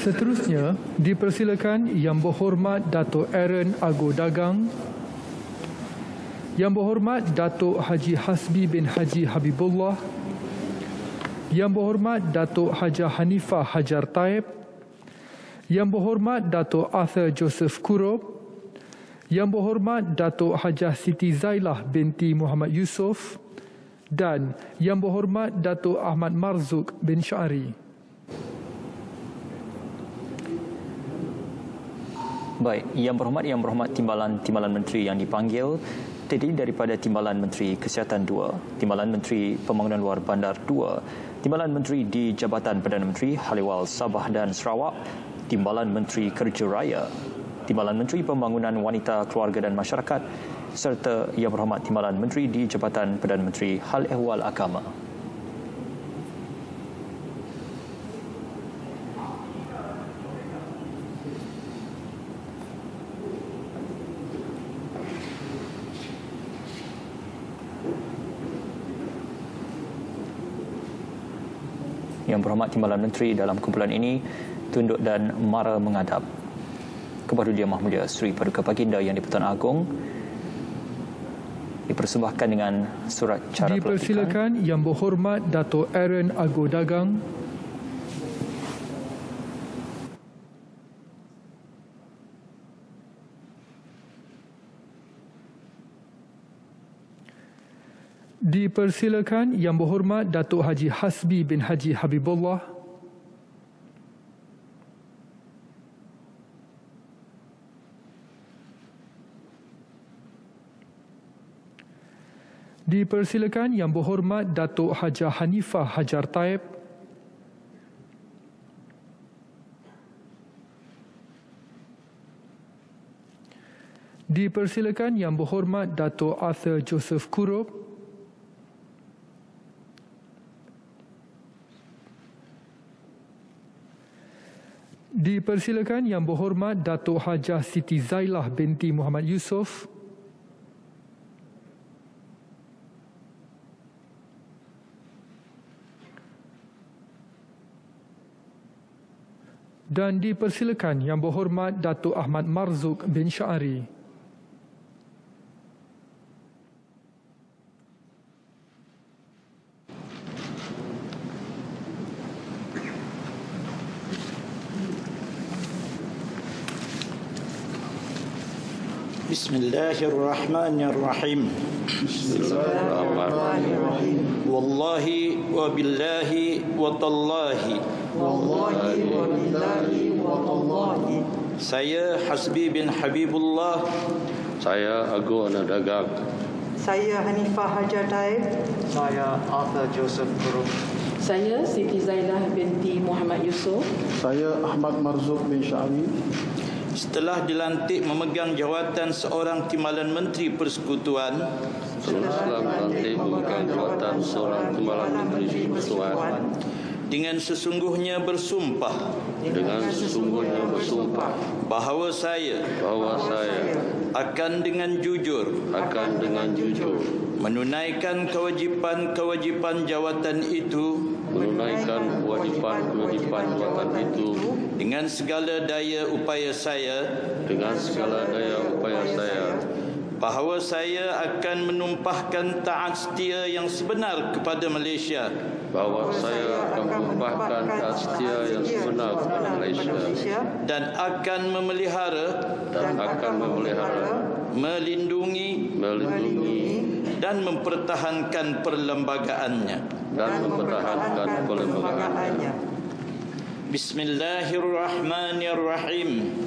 Seterusnya, dipersilakan Yang Berhormat Dato' Aaron Argo Dagang, Yang Berhormat Dato' Haji Hasbi bin Haji Habibullah, Yang Berhormat Dato' Hajah Hanifah Hajar Taib, Yang Berhormat Dato' Arthur Joseph Kurob, Yang Berhormat Dato' Hajah Siti Zailah binti Muhammad Yusof, dan Yang Berhormat Dato' Ahmad Marzuk bin Syari. Baik, Yang Berhormat Timbalan Menteri yang dipanggil terdiri daripada Timbalan Menteri Kesihatan 2, Timbalan Menteri Pembangunan Luar Bandar 2, Timbalan Menteri di Jabatan Perdana Menteri Haliwal Sabah dan Sarawak, Timbalan Menteri Kerja Raya, Timbalan Menteri Pembangunan Wanita, Keluarga dan Masyarakat, serta Yang Berhormat Timbalan Menteri di Jabatan Perdana Menteri Hal Ehwal Agama. Yang Berhormat Timbalan Menteri dalam kumpulan ini tunduk dan mara menghadap kepada Yang Maha Mulia Seri Paduka Baginda Yang di-Pertuan Agong, dipersembahkan dengan surat cara pelantikan. Dipersilakan Yang Berhormat Dato' Aaron Argo Dagang, dipersilakan Yang Berhormat Dato' Haji Hasbi bin Haji Habibullah, dipersilakan Yang Berhormat Dato' Hajah Hanifah Hajar Taib, dipersilakan Yang Berhormat Dato' Arthur Joseph Kurob, dipersilakan Yang Berhormat Dato' Hajah Siti Zailah binti Muhammad Yusof, dan dipersilakan Yang Berhormat Dato' Ahmad Marzuk bin Syari. Bismillahirrahmanirrahim. Bismillahirrahmanirrahim. Wallahi wa billahi wa tallahi. Wallahi wa billahi wa tallahi. Saya Hasbi bin Habibullah. Saya Argo Dagang. Saya Hanifah Hajar Taib. Saya Arthur Joseph Kurob. Saya Siti Zailah binti Muhammad Yusof. Saya Ahmad Marzuk bin Syari. Setelah dilantik memegang jawatan seorang Timbalan Menteri Persekutuan, dengan sesungguhnya bersumpah bahawa saya akan dengan jujur menunaikan kewajipan jawatan itu dengan segala daya upaya saya, bahawa saya akan menumpahkan taat setia yang sebenar kepada Malaysia, dan akan memelihara, melindungi dan mempertahankan perlembagaannya. Bismillahirrahmanirrahim.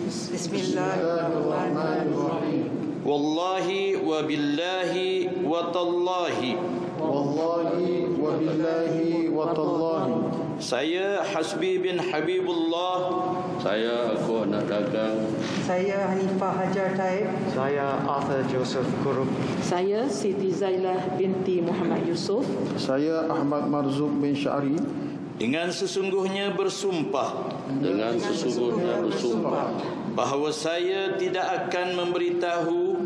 Bismillahirrahmanirrahim. Wallahi wa billahi wa tallahi. Wallahi wa billahi wa tallahi. Saya Hasbi bin Habibullah. Saya Argo Dagang. Saya Hanifah Hajar Taib. Saya Arthur Joseph Kurob. Saya Siti Zailah binti Muhammad Yusof. Saya Ahmad Marzuk bin Syari. Dengan sesungguhnya bersumpah bahawa saya tidak akan memberitahu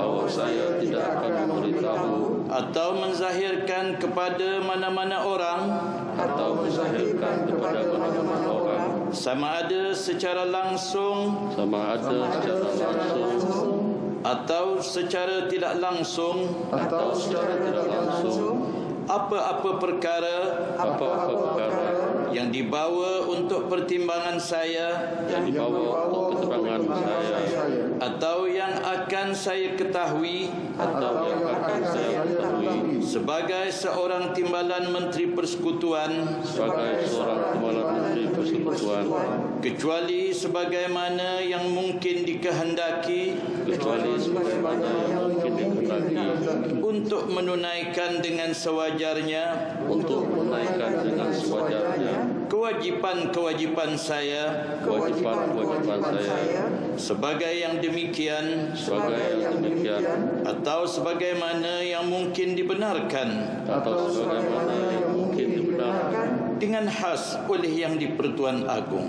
atau menzahirkan kepada mana-mana orang sama ada secara langsung atau secara tidak langsung apa-apa perkara yang dibawa untuk pertimbangan saya atau yang akan saya ketahui sebagai seorang timbalan Menteri Persekutuan kecuali sebagaimana yang mungkin dikehendaki untuk menunaikan dengan sewajarnya kewajipan-kewajipan saya sebagai yang demikian atau sebagaimana yang mungkin dibenarkan dengan khas oleh Yang di-Pertuan Agong.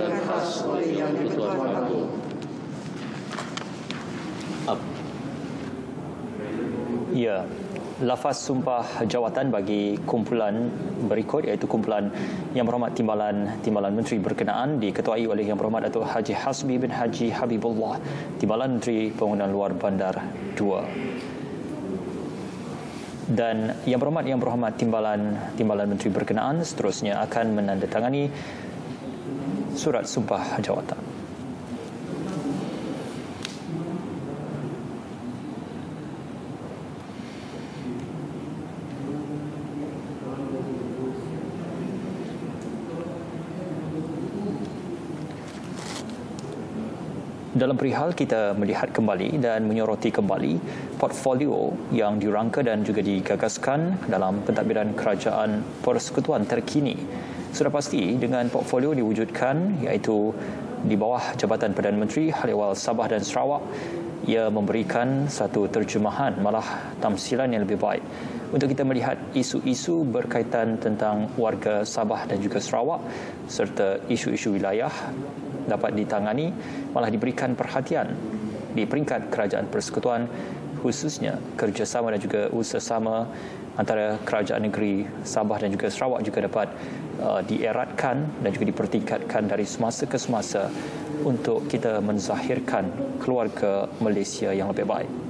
Ya, lafaz sumpah jawatan bagi kumpulan berikut iaitu kumpulan Yang Berhormat Timbalan Menteri berkenaan diketuai oleh Yang Berhormat Datuk Haji Hasbi bin Haji Habibullah, Timbalan Menteri Pembangunan Luar Bandar 2. Dan Yang Berhormat Timbalan Menteri berkenaan seterusnya akan menandatangani surat sumpah jawatan. Dalam perihal kita melihat kembali dan menyoroti kembali portfolio yang dirangka dan juga digagaskan dalam pentadbiran kerajaan persekutuan terkini. Sudah pasti dengan portfolio diwujudkan iaitu di bawah Jabatan Perdana Menteri Hal Ehwal Sabah dan Sarawak, ia memberikan satu terjemahan malah tamsilan yang lebih baik untuk kita melihat isu-isu berkaitan tentang warga Sabah dan juga Sarawak serta isu-isu wilayah dapat ditangani, malah diberikan perhatian di peringkat kerajaan persekutuan, khususnya kerjasama dan juga usaha antara kerajaan negeri Sabah dan juga Sarawak juga dapat dieratkan dan juga dipertingkatkan dari semasa ke semasa untuk kita menzahirkan keluarga Malaysia yang lebih baik.